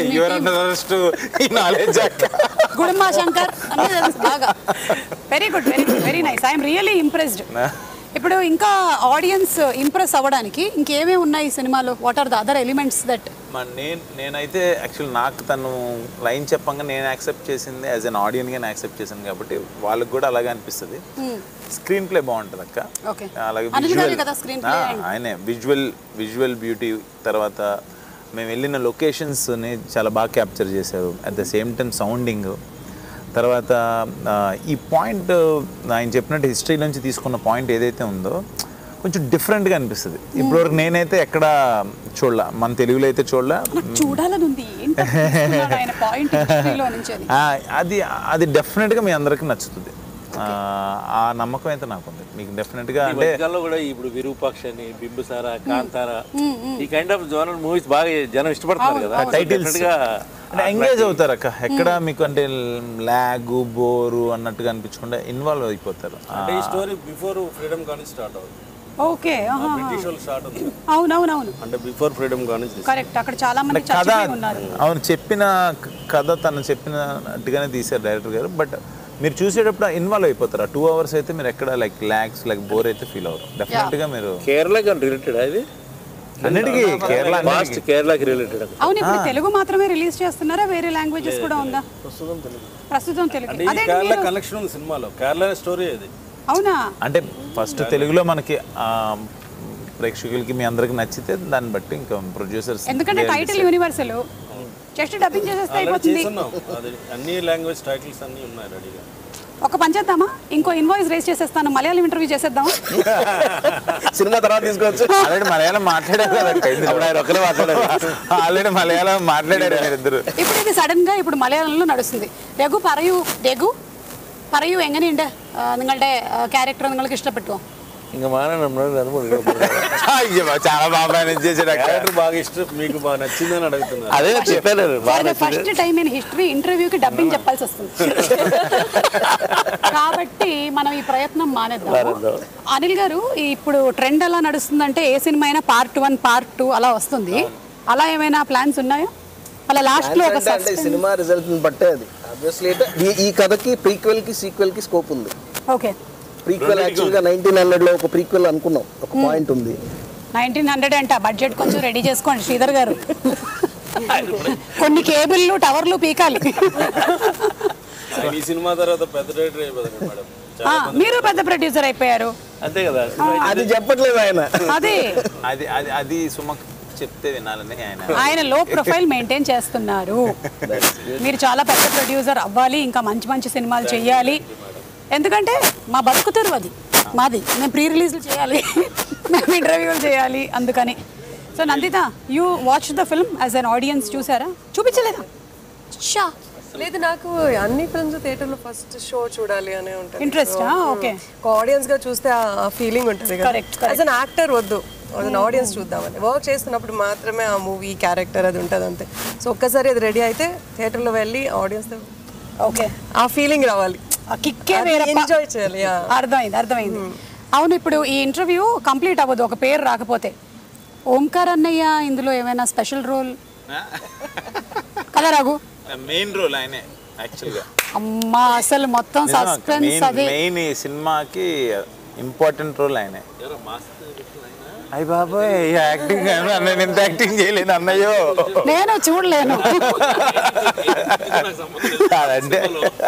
గుడుంబా శంకర్ అన్నీ తెలుసు బాగా. Very good, very good, very nice. I'm really impressed. ఇప్పుడు ఇంకా ఆడియన్స్ ఇంప్రెస్ అవ్వడానికి ఇంకేమేమి ఉన్నాయి ఈ సినిమాలో? What are the other elements that? నేను నేనైతే యాక్చువల్ నాకు తను లైన్ చెప్పంగా నేను యాక్సెప్ట్ చేసింది యాజ్ అన్ ఆడియన్గా నేను యాక్సెప్ట్ చేశాను కాబట్టి వాళ్ళకి కూడా అలాగే అనిపిస్తుంది. స్క్రీన్ ప్లే బాగుంటుంది అక్క. అలాగే విజువల్ ఆయనే విజువల్ విజువల్ బ్యూటీ. తర్వాత మేము వెళ్ళిన లొకేషన్స్ని చాలా బాగా క్యాప్చర్ చేశారు. At the same time sounding. తర్వాత ఈ పాయింట్ ఆయన చెప్పినట్టు హిస్టరీ నుంచి తీసుకున్న పాయింట్ ఏదైతే ఉందో కొంచెం డిఫరెంట్గా అనిపిస్తుంది. ఇప్పటివరకు నేనైతే ఎక్కడ చూడలే, మన తెలుగులో అయితే చూడలే. చూడాలని ఉంది అది అది డెఫినెట్గా మీ అందరికీ నచ్చుతుంది. ఆ నమ్మకం అయితే నాకుంది. మీకు డెఫినెట్గా అంటే కూడా ఇప్పుడు విరూపాక్ష అని, బింబిసార, కాంతార ఈ కైండ్ ఆఫ్ జోనర్ మూవీస్ బాగా జనం ఇష్టపడతారు కదా. టైటిల్స్ ఎంగేజ్ అవుతారు అక్క. ఎక్కడ మీకు అంటే ల్యాగ్ బోరు అన్నట్టుగా అనిపించకుండా ఇన్వాల్వ్ అయిపోతారు. అంటే ఈ స్టోరీ బిఫోర్ ఫ్రీడమ్ కానీ స్టార్ట్ అవుతుంది. ఓకే, బ్రిటిష్ వాళ్ళు స్టార్ట్ అవుతుంది. అవునవునవును, అంటే బిఫోర్ ఫ్రీడమ్ కానీ కరెక్ట్. అక్కడ చాలా మంది కథ ఉన్నారు. అవును, చెప్పిన కథ తను చెప్పినట్టుగానే తీశారు డైరెక్టర్ గారు. బట్ మీరు చూసేటప్పుడు ఇన్వాల్వ్ అయిపోతారు. టూ అవర్స్ అయితే మీరు ఎక్కడ లైక్ ల్యాగ్స్ లైక్ బోర్ అయితే ఫీల్ అవ్వరు. డెఫినెట్గా మీరు కేరళకి రిలేటెడ్ అది అన్నిటికీ కేరళ కేరళకి రిలేటెడ్. అవును, ఇప్పుడు తెలుగు మాత్రమే రిలీజ్ చేస్తున్నారా? వేరే లాంగ్వేజెస్ కూడా ఉందా? ప్రస్తుతం తెలుగు. అంటే కేరళ కనెక్షన్ ఉంది సినిమాలో. కేరళ స్టోరీ అది. అవునా? అంటే ఫస్ట్ తెలుగులో మనకి ప్రేక్షకులకి మీ అందరికి నచ్చితే దాన్ని బట్టి ఇంకా ప్రొడ్యూసర్స్, ఎందుకంటే టైటిల్ యూనివర్సల్, జస్ట్ డబ్బింగ్ చేసేస్తే అయిపోతుంది. అన్ని లాంగ్వేజ్ టైటిల్స్ అన్ని ఉన్నాయి రెడీగా. ఒక పని చేద్దామా, ఇంకో ఇన్వాయిస్ రేస్ చేసేస్తాను, మలయాళం ఇంటర్వ్యూ చేసేద్దామా? సినిమా తర్వాత తీసుకోవచ్చు. ఆల్రెడీ మలయాళం మాట్లాడారు ఆల్రెడీ మలయాళం మాట్లాడారు మీరిద్దరు. ఇప్పుడు ఇది సడన్ గా ఇప్పుడు మలయాళంలో నడుస్తుంది. രഘു പറയൂ, രഘു പറയൂ, എങ്ങനെയുണ്ട് നിങ്ങളുടെ ക്യാരക്ടർ? നിങ്ങൾക്ക് ഇഷ്ടപ്പെട്ടോ? చాలా బాగా మేనేజ్ చేశాడు. క్యారెక్టర్ బాగా ఇష్టం, మీకు బాగా నచ్చిందని అడుగుతున్నారు. అదే చెప్పారు. ఫస్ట్ టైం ఇన్ హిస్టరీ ఇంటర్వ్యూకి డబ్బింగ్ చెప్పాల్సి వస్తుంది కాబట్టి మనం ఈ ప్రయత్నం మానేద్దాం. అనిల్ గారు, ఇప్పుడు ట్రెండ్ ఎలా నడుస్తుందంటే ఏ సినిమా అయినా పార్ట్ వన్ పార్ట్ టూ అలా వస్తుంది. అలా ఏమైనా ప్లాన్స్ ఉన్నాయా? అలా లాస్ట్ లో ఒక సినిమా రిజల్ట్ బట్టే అది. ఆబ్వియస్లీ ఈ కథకి ప్రీక్వెల్ కి సీక్వెల్ కి స్కోప్ ఉంది. ఓకే, ప్రీక్వెల్ యాక్చువల్గా నైన్టీన్ హండ్రెడ్ లో ఒక ప్రీక్వెల్ అనుకున్నాం, ఒక పాయింట్ ఉంది. నైన్టీన్ హండ్రెడ్ అంట, బడ్జెట్ కొంచెం రెడీ చేసుకోండి శ్రీధర్ గారు. కొన్ని కేబుల్లు టవర్లు పీకాలి. ఈ సినిమా తర్వాత పెద్ద డైరెక్టర్ అయిపోతారు మేడం. మీరు పెద్ద ప్రొడ్యూసర్ అయిపోయారు. అంతే కదా, అది చెప్పట్లేదు ఆయన. అదే అది అది అది సుమక్ చెప్తే వినాలని ఆయన ఆయన లో ప్రొఫైల్ మెయింటైన్ చేస్తున్నారు. మీరు చాలా పెద్ద ప్రొడ్యూసర్ అవ్వాలి, ఇంకా మంచి మంచి సినిమాలు చెయ్యాలి. ఎందుకంటే మా బతుకుతారు అది మాది. మేము ప్రీ రిలీజ్లు చేయాలి, మేము ఇంటర్వ్యూలు చేయాలి, అందుకని. So Nandita, you watch the film as an audience. చూసారా? చూపించలేదా? షా లేదు, నాకు అన్ని ఫిల్మ్స్ థియేటర్లో ఫస్ట్ షో చూడాలి అనే ఉంటుంది. ఇంట్రెస్ట్. ఓకే, ఆడియన్స్ గా చూస్తే ఆ ఫీలింగ్ ఉంటుంది. యాజ్ అన్ యాక్టర్ వద్దు, యాజ్ అన్ ఆడియన్స్ చూద్దామని. వర్క్ చేస్తున్నప్పుడు మాత్రమే ఆ మూవీ క్యారెక్టర్ అది ఉంటుంది అంతే. సో ఒక్కసారి అది రెడీ అయితే థియేటర్లో వెళ్ళి ఆడియన్స్ ఓకే ఆ ఫీలింగ్ రావాలి, కిక్కే వేరే, ఎంజాయ్ చేయాలి. అర్థమైంది అర్థమైంది అవును, ఇప్పుడు ఈ ఇంటర్వ్యూ కంప్లీట్ అవ్వదు ఒక పేరు రాకపోతే. ఓంకార్ అన్నయ్య ఇందులో ఏమైనా స్పెషల్ రోల్ కదా రఘు? మెయిన్ రోల్ ఆయనే యాక్చువల్గా. అమ్మా, అసలు మొత్తం సస్పెన్స్. అదే మెయిన్ ఈ సినిమాకి ఇంపార్టెంట్ రోల్ ఆయనే. అయ్య బాబాయ్ యాక్టింగ్ నేను ఎంత యాక్టింగ్ చేయలేను అన్నయ్యో. నేను చూడలేను. అంటే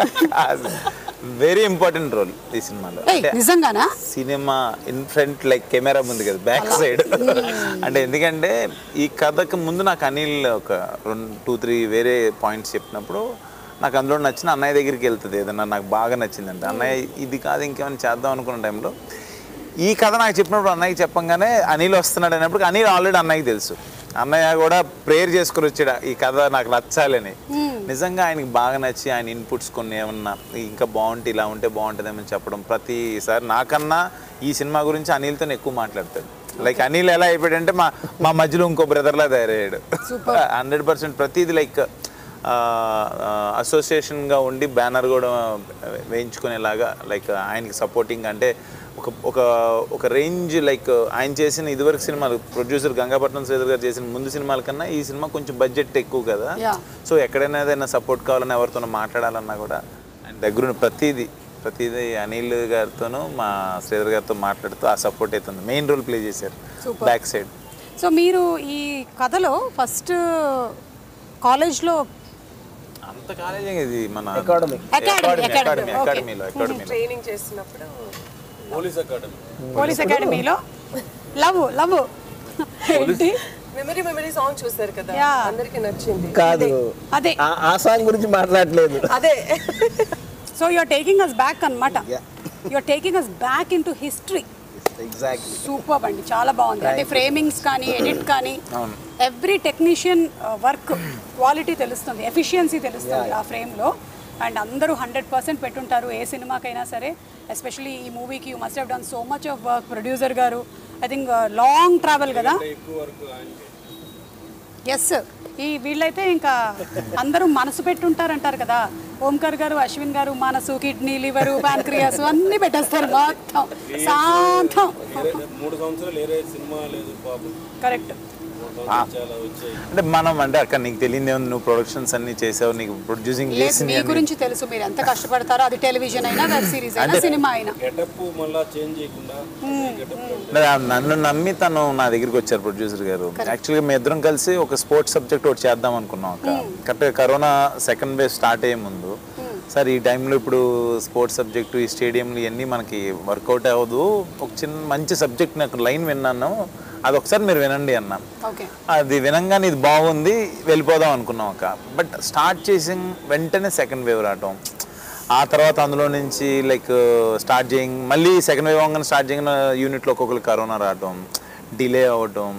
వెరీ ఇంపార్టెంట్ రోల్ ఈ సినిమాలో. నిజంగానా? Cinema in front like camera ముందు కదా, బ్యాక్ సైడ్. అంటే ఎందుకంటే ఈ కథకు ముందు నాకు అనిల్ ఒక రెండు టూ త్రీ వేరే పాయింట్స్ చెప్పినప్పుడు నాకు అందులో నచ్చిన అన్నయ్య దగ్గరికి వెళ్తుంది. ఏదన్నా నాకు బాగా నచ్చిందంటే అన్నయ్య ఇది కాదు ఇంకేమైనా చేద్దాం అనుకున్న టైంలో ఈ కథ నాకు చెప్పినప్పుడు అన్నయ్యకి చెప్పంగానే అనిల్ వస్తున్నాడు అయినప్పుడు అనిల్ ఆల్రెడీ అన్నయ్యకి తెలుసు. అన్నయ్య కూడా ప్రేయర్ చేసుకుని వచ్చాడు ఈ కథ నాకు నచ్చాలని. నిజంగా ఆయనకి బాగా నచ్చి ఆయన ఇన్పుట్స్ కొన్ని ఏమన్నా ఇంకా బాగుంటే ఇలా ఉంటే బాగుంటుందేమని చెప్పడం. ప్రతిసారి నాకన్నా ఈ సినిమా గురించి అనిల్తో ఎక్కువ మాట్లాడతాడు. లైక్ అనిల్ ఎలా అయిపోయాడంటే మా మా మధ్యలో ఇంకో బ్రదర్లా తయారయ్యాడు. హండ్రెడ్ పర్సెంట్ ప్రతిది లైక్ అసోసియేషన్గా ఉండి బ్యానర్ కూడా వేయించుకునేలాగా లైక్ ఆయనకి సపోర్టింగ్. అంటే ఒక ఒక ఒక రేంజ్ లైక్ ఆయన చేసిన ఇదివరకు సినిమాలు ప్రొడ్యూసర్ గంగాపట్నం శ్రీధర్ గారు చేసిన ముందు సినిమాల కన్నా ఈ సినిమా కొంచెం బడ్జెట్ ఎక్కువ కదా. సో ఎక్కడైనా ఏదైనా సపోర్ట్ కావాలన్నా ఎవరితోనో మాట్లాడాలన్నా కూడా ఆయన దగ్గర ప్రతిదీ ప్రతిదీ అనిల్ గారితోనూ మా శ్రీధర్ గారితో మాట్లాడుతూ ఆ సపోర్ట్ అవుతుంది. మెయిన్ రోల్ ప్లే చేశారు బ్యాక్ సైడ్. సో మీరు ఈ కథలో ఫస్ట్ కాలేజ్లో అంత కాలేజ్ ఇది మన అకాడమీ అకాడమీ అకాడమీ అకాడమీలో అకాడమీలో ట్రైనింగ్ చేస్తున్నప్పుడు పోలీస్ అకాడమీ పోలీస్ అకాడమీలో లవ్ లవ్ ఏంటి మెమరీ మెమరీ సాంగ్ చూసారు కదా, అందరికి నచ్చింది కాదు. అదే ఆ సాంగ్ గురించి మాట్లాడలేదు. అదే. So you are taking us back అన్నమాట. You are taking us back into history. Exactly. Super అండి, చాలా బాగుంది. అంటే ఫ్రేమింగ్స్ కానీ ఎడిట్ కానీ ఎవ్రీ టెక్నీషియన్ వర్క్ క్వాలిటీ తెలుస్తుంది, ఎఫిషియన్సీ తెలుస్తుంది ఆ ఫ్రేమ్లో. అండ్ అందరూ హండ్రెడ్ పర్సెంట్ పెట్టుంటారు ఏ సినిమాకైనా సరే. ఎస్పెషలీ ఈ మూవీకి you must have done so much of work. Producer గారు ఐ థింక్ లాంగ్ ట్రావెల్ కదా. ఎస్, ఈ వీళ్ళైతే ఇంకా అందరూ మనసు పెట్టుంటారంటారు కదా. ఓంకార్ గారు, అశ్విన్ గారు మనసు, కిడ్నీ, లివరు, ప్యాన్క్రియాస్ అన్నీ పెట్టేస్తారు మొత్తం శాంతం. మూడు సంవత్సరాలు ఏరే సినిమా లేదు పాపం. కరెక్ట్. అంటే మనం అంటే అక్కడ నీకు తెలియదు, నువ్వు ప్రొడక్షన్స్ అన్ని చేసావు, నీకు ప్రొడ్యూసింగ్ చేసి మీ గురించి తెలుసు, మీరు ఎంత కష్టపడతారో. అది టెలివిజన్ అయినా, వెబ్ సిరీస్ అయినా, సినిమా అయినా. నన్ను నమ్మి తను నా దగ్గరికి వచ్చారు ప్రొడ్యూసర్ గారు. యాక్చువల్గా మేము ఇద్దరం కలిసి ఒక స్పోర్ట్స్ సబ్జెక్ట్ ఒకటి చేద్దాం అనుకున్నాం. అక్క కరెక్ట్గా కరోనా సెకండ్ వేవ్ స్టార్ట్ అయ్యే ముందు, సార్ ఈ టైంలో ఇప్పుడు స్పోర్ట్స్ సబ్జెక్టు ఈ స్టేడియంలు ఇవన్నీ మనకి వర్కౌట్ అవ్వదు, ఒక చిన్న మంచి సబ్జెక్ట్ నాకు లైన్ విన్నాను, అది ఒకసారి మీరు వినండి అన్నా. అది వినంగానే ఇది బాగుంది, వెళ్ళిపోదాం అనుకున్నాం అక్క. బట్ స్టార్ట్ చేసిన వెంటనే సెకండ్ వేవ్ రావటం, ఆ తర్వాత అందులో నుంచి లైక్ స్టార్ట్ చేయ మళ్ళీ సెకండ్ వేవ్ అవగానే స్టార్ట్ చేయగానే యూనిట్లో ఒక్కొక్కరు కరోనా రావటం, డిలే అవ్వటం,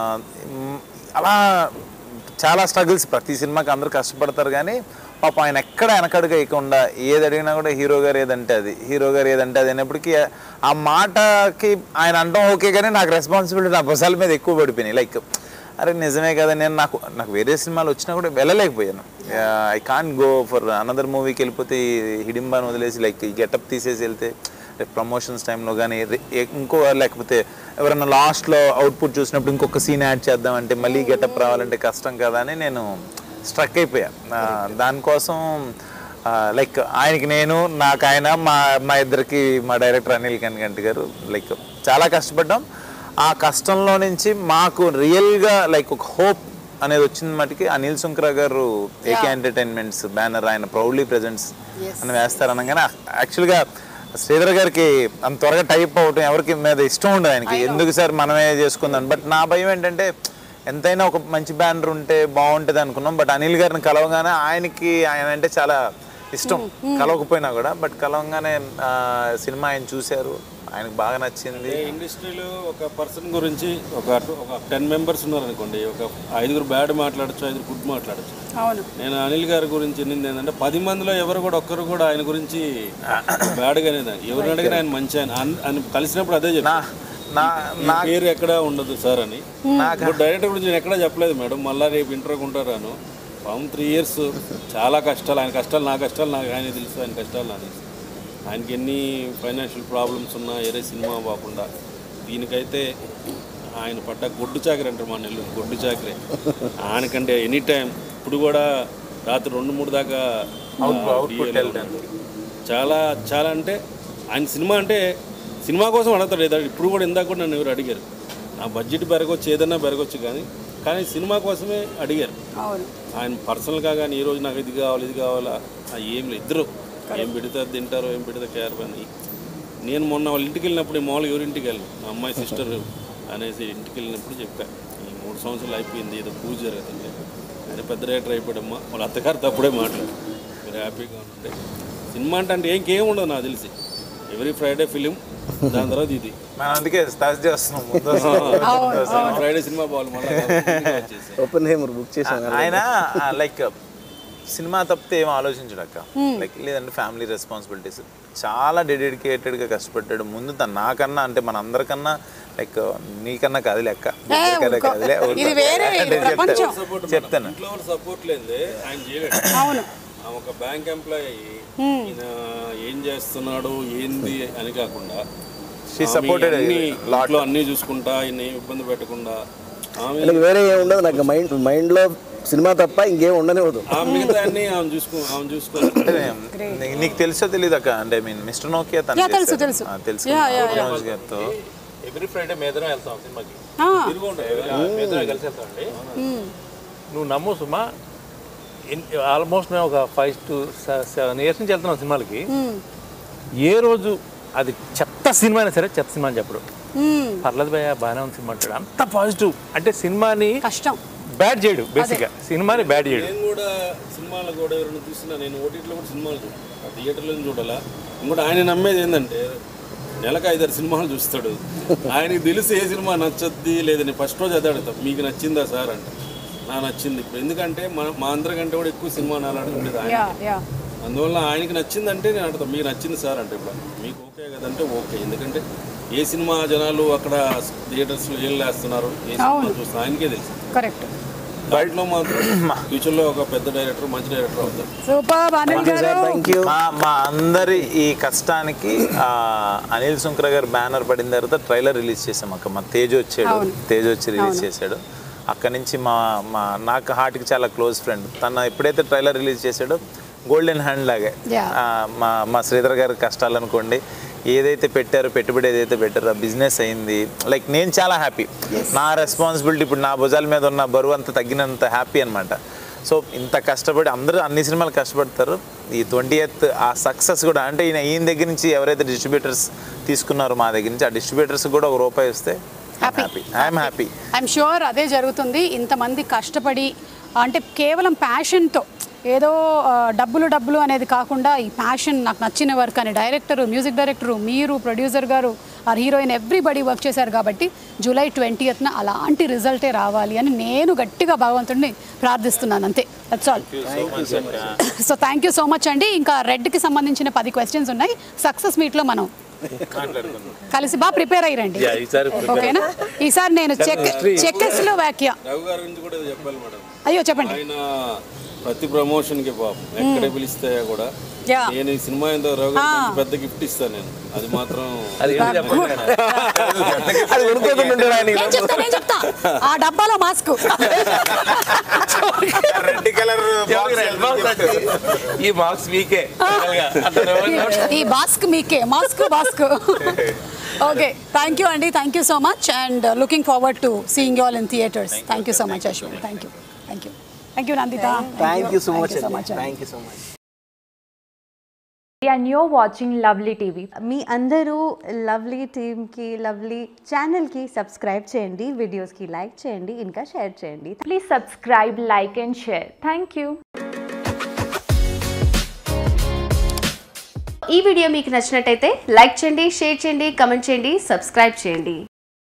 అలా చాలా స్ట్రగుల్స్. ప్రతి సినిమాకి అందరూ కష్టపడతారు కానీ పాప ఆయన ఎక్కడ వెనకడుగు వేయకుండా ఏది అడిగినా కూడా హీరో గారు ఏదంటే అది, హీరో గారు ఏదంటే అది అయినప్పటికీ ఆ మాటకి ఆయన అంటాం ఓకే, కానీ నాకు రెస్పాన్సిబిలిటీ నా భుజాల మీద ఎక్కువ పడిపోయినాయి. లైక్ అరే నిజమే కదా, నేను నాకు నాకు వేరే సినిమాలు వచ్చినా కూడా వెళ్ళలేకపోయాను. I can't go for another మూవీకి వెళ్ళిపోతే హిడింబాని వదిలేసి లైక్ ఈ గెటప్ తీసేసి వెళ్తే ప్రమోషన్స్ టైంలో కానీ ఇంకో లేకపోతే ఎవరైనా లాస్ట్లో అవుట్పుట్ చూసినప్పుడు ఇంకొక సీన్ యాడ్ చేద్దామంటే మళ్ళీ గెటప్ రావాలంటే కష్టం కదా అని నేను స్ట్రక్ అయిపోయా. దానికోసం లైక్ ఆయనకి నేను, నాకు ఆయన, మా మా ఇద్దరికి మా డైరెక్టర్ అనిల్ కనిగంటి గారు లైక్ చాలా కష్టపడ్డాం. ఆ కష్టంలో నుంచి మాకు రియల్గా లైక్ ఒక హోప్ అనేది వచ్చిన మటుకి అనిల్ సుంకరా గారు ఏకే ఎంటర్టైన్మెంట్స్ బ్యానర్ ఆయన ప్రౌడ్లీ ప్రెజెంట్స్ అని వేస్తారు అనగానే యాక్చువల్గా శ్రీధర్ గారికి అంత త్వరగా టైప్ అవటం ఎవరికి మీద ఇష్టం ఉండదు ఆయనకి, ఎందుకు సార్ మనమే చేసుకుందాం. బట్ నా భయం ఏంటంటే ఎంతైనా ఒక మంచి బ్యానర్ ఉంటే బాగుంటుంది అనుకున్నాం. బట్ అనిల్ గారిని కలవగానే ఆయనకి ఆయన అంటే చాలా ఇష్టం, కలవకపోయినా కూడా బట్ కలవగానే సినిమా ఆయన చూశారు, ఆయనకు బాగా నచ్చింది. ఇండస్ట్రీలో ఒక పర్సన్ గురించి ఒక ఒక టెన్ మెంబర్స్ ఉన్నారనుకోండి, ఒక ఐదుగురు బ్యాడ్ మాట్లాడచ్చు, ఐదుగురు గుడ్ మాట్లాడచ్చు. నేను అనిల్ గారి గురించి విన్నది ఏంటంటే పది మందిలో ఎవరు కూడా ఒక్కరు కూడా ఆయన గురించి బ్యాడ్గా అనేది, ఎవరిని అడిగినా ఆయన మంచి ఆయన కలిసినప్పుడు అదే చెప్పాను, నా పేరు ఎక్కడా ఉండదు సార్ అని. డైరెక్టర్ గురించి నేను ఎక్కడా చెప్పలేదు మేడం, మళ్ళీ రేపు ఇంటర్వ్యూకి ఉంటారాను. పాపం త్రీ ఇయర్స్ చాలా కష్టాలు, ఆయన కష్టాలు నా కష్టాలు నాకు ఆయన తెలుసు, ఆయన కష్టాలు నాకు తెలుసు. ఆయనకి ఎన్ని ఫైనాన్షియల్ ప్రాబ్లమ్స్ ఉన్నా ఏరే సినిమా కాకుండా దీనికైతే ఆయన పడ్డ గొడ్డు చాకరీ అంటారు మా నెల్లూరు, గొడ్డు చాకరీ. ఆయనకంటే ఎనీ టైం ఇప్పుడు కూడా రాత్రి రెండు మూడు దాకా చాలా చాలా అంటే ఆయన సినిమా అంటే సినిమా కోసం అడుగుతాడు. ఇప్పుడు కూడా ఇందాక కూడా నన్ను ఎవరు అడిగారు, ఆ బడ్జెట్ పెరగవచ్చు, ఏదైనా పెరగవచ్చు, కానీ కానీ సినిమా కోసమే అడిగారు. ఆయన పర్సనల్గా కానీ ఈ రోజు నాకు ఇది కావాలి ఇది కావాలా ఏం లేదు. ఇద్దరు ఏం పెడితే తింటారో ఏం పెడితే కేర్ పని. నేను మొన్న వాళ్ళ ఇంటికి వెళ్ళినప్పుడు మామూలుగా ఎవరి ఇంటికి వెళ్ళను, మా అమ్మాయి సిస్టర్ అనేసి ఇంటికి వెళ్ళినప్పుడు చెప్పాను, ఈ మూడు సంవత్సరాలు అయిపోయింది ఏదో పూజ జరుగుతుంది, ఆయన పెద్ద రైటర్ అయిపోయాడమ్మా, వాళ్ళ అత్తగారితో అప్పుడే మాట్లాడు, మీరు హ్యాపీగా ఉంటే సినిమా అంటే అంటే ఇంకేం ఉండదు నాకు తెలిసి. ఎవ్రీ ఫ్రైడే ఫిలిం, దాని తర్వాత ఇది అందుకే చేస్తున్నాం. ఫ్రైడే సినిమా బాగుంది మళ్ళీ ఓపెన్ హేమర్ బుక్ చేశాను. ఆయన లైక్ సినిమా తప్పితే ఏం ఆలోచించడు అక్క. లైక్ లేదంటే ఫ్యామిలీ రెస్పాన్సిబిలిటీస్ చాలా డెడికేటెడ్గా కష్టపడ్డాడు. ముందు తను నాకన్నా అంటే మన అందరికన్నా లైక్ నీకన్నా కాదు లెక్క చెప్తాను. ఇంట్లో సపోర్ట్ లేదే ఆయన చేయడు. ఒక బ్యాంక్ ఎంప్లాయీ ఈయన ఏం చేస్తున్నాడు ఏంది అని కాకుండా ఇంట్లో అన్ని చూసుకుంటా ఆయన ఏం ఇబ్బంది పెట్టకుండా వేరే ఏం ఉండదు నాకు మైండ్ మైండ్ లో సినిమా తప్ప ఇంకేం ఉండనివ్వదు. మిగతా అన్ని ఆమె చూసుకో ఆమె చూసుకోవాలి. నీకు తెలుసో తెలియదు అక్క, అంటే ఐ మీన్ మిస్టర్ నోకియా తెలుసు తెలుసు తెలుసు గారితో ఎవ్రీ ఫ్రైడే మేదరం వెళ్తాం సినిమాకి, మేదరం కలిసి వెళ్తామండి. నువ్వు నమ్ము సుమా, ఆల్మోస్ట్ మేము ఒక ఫైవ్ టు సెవెన్ ఇయర్స్ నుంచి వెళ్తున్నాం సినిమాలకి. ఏ రోజు అది చెత్త సినిమా అయినా సరే చెత్త సినిమా అని చెప్పడు, పర్లేదు భయ బాగానే ఉంది సినిమా అంటాడు. అంత పాజిటివ్. అంటే సినిమాని కష్టం బ్యాడ్ చేయడు, బేసిక్గా సినిమాని బ్యాడ్ చేయడు. నేను కూడా సినిమాలు కూడా ఎవరైనా చూసినా నేను ఓటీటీలో కూడా సినిమాలు చూడాలి, థియేటర్లో చూడాలా. ఇంకోటి ఆయన నమ్మేది ఏంటంటే నెలకు ఐదారు సినిమాలు చూస్తాడు. ఆయనకి తెలిసి ఏ సినిమా నచ్చద్ది లేదని ఫస్ట్ రోజు అదే అడుగుతాం, మీకు నచ్చిందా సార్ అంటే నా నచ్చింది. ఇప్పుడు ఎందుకంటే మా మా అందరికంటే కూడా ఎక్కువ సినిమా నాలు అడుగుండేది ఆయన. అందువల్ల ఆయనకి నచ్చిందంటే నేను అడుగుతాను మీకు నచ్చింది సార్ అంటే, ఇప్పుడు మీకు ఓకే కదంటే ఓకే. ఎందుకంటే ఏ సినిమా జనాలు అక్కడ థియేటర్స్లో ఏం వేస్తున్నారు, ఏ సినిమా చూస్తున్నారు ఆయనకే తెలుసు. కరెక్ట్. బయటలో మాత్రం ఫ్యూచర్లో ఒక పెద్ద డైరెక్టర్, మంచి డైరెక్టర్ అవుతారు. మా అందరి ఈ కష్టానికి అనిల్ సుంకర గారు బ్యానర్ పడిన తర్వాత ట్రైలర్ రిలీజ్ చేసాం అక్క. మా తేజ్ వచ్చాడు, తేజ్ వచ్చి రిలీజ్ చేశాడు. అక్కడి నుంచి మా మా నాకు హార్ట్కి చాలా క్లోజ్ ఫ్రెండ్ తను ఎప్పుడైతే ట్రైలర్ రిలీజ్ చేశాడో గోల్డెన్ హ్యాండ్ లాగే మా మా శ్రీధర్ గారి కష్టాలు అనుకోండి, ఏదైతే పెట్టారో పెట్టుబడి ఏదైతే పెట్టారో బిజినెస్ అయింది. లైక్ నేను చాలా హ్యాపీ, నా రెస్పాన్సిబిలిటీ ఇప్పుడు నా భుజాల మీద ఉన్న బరువు అంతా తగ్గినంత హ్యాపీ అనమాట. సో ఇంత కష్టపడి అందరూ అన్ని సినిమాలు కష్టపడతారు. ఈ ట్వంటీ ఎయిత్ ఆ సక్సెస్ కూడా అంటే ఈయన ఈయన దగ్గర నుంచి ఎవరైతే డిస్ట్రిబ్యూటర్స్ తీసుకున్నారో మా దగ్గర నుంచి ఆ డిస్ట్రిబ్యూటర్స్ కూడా ఒక రూపాయి వస్తే happy. I'm happy. I'm sure అదే జరుగుతుంది. ఇంతమంది కష్టపడి అంటే కేవలం ప్యాషన్తో ఏదో డబ్బులు డబ్బులు అనేది కాకుండా ఈ ప్యాషన్ నాకు నచ్చిన వర్క్ అని డైరెక్టరు, మ్యూజిక్ డైరెక్టరు, మీరు, ప్రొడ్యూసర్ గారు, ఆ హీరోయిన్ ఎవ్రీబడి వర్క్ చేశారు కాబట్టి జూలై ట్వంటీయత్న అలాంటి రిజల్టే రావాలి అని నేను గట్టిగా భగవంతుడిని ప్రార్థిస్తున్నాను. అంతే, that's all. So thank you so much అండి. ఇంకా రెడ్కి సంబంధించిన పది క్వశ్చన్స్ ఉన్నాయి. సక్సెస్ మీట్లో మనం కలిసి బాగా ప్రిపేర్ అయ్యండి, ఓకేనా? ఈసారి నేను చెక్ చెక్కెస్లో వ్యాఖ్య. అయ్యో చెప్పండి. ప్రతి ప్రమోషన్ కి పాపం ఎక్కడ పిలిస్తే కూడా నేను ఈ సినిమా ఏందో పెద్ద గిఫ్ట్ ఇస్తాను నేను, అది మాత్రం ఆ డబ్బాలో మాస్క్, ఈ మాస్క్ మీకే, ఈ మాస్క్ మీకే, mask mask. Okay, thank you అండి, thank you so much and looking forward to seeing you all in theatres. Thank you so much Ashwini. Thank you thank you thank you Nanditha. Thank you so much. Thank you so much. And you're watching Lovely T V. మీ అందరూ lovely టీమ్కి, lovely ఛానల్కి subscribe చేయండి, వీడియోస్కి like చేయండి, ఇంకా share చేయండి. Please subscribe, like and share. Thank you. ఈ వీడియో మీకు నచ్చినట్టయితే లైక్ చేయండి, షేర్ చేయండి, కమెంట్ చేయండి, సబ్స్క్రైబ్ చేయండి.